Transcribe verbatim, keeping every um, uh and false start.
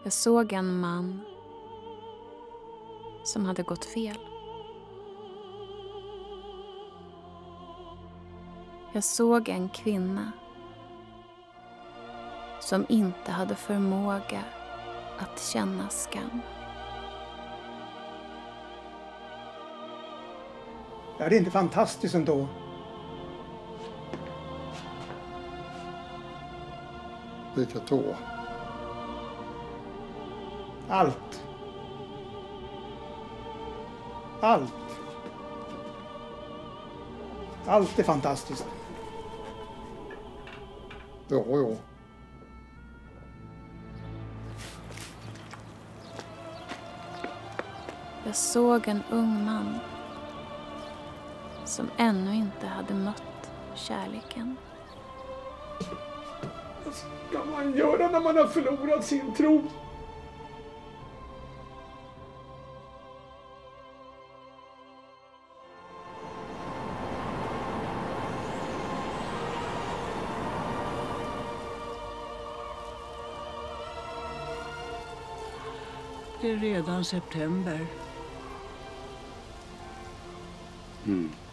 Jag såg en man som hade gått fel. Jag såg en kvinna som inte hade förmåga att känna skam. Är det inte fantastiskt ändå? Vilket då? Allt. Allt. Allt är fantastiskt. Jo, jo. Jag såg en ung man som ännu inte hade mött kärleken. Vad ska man göra när man har förlorat sin tro? Det är redan september. Mm.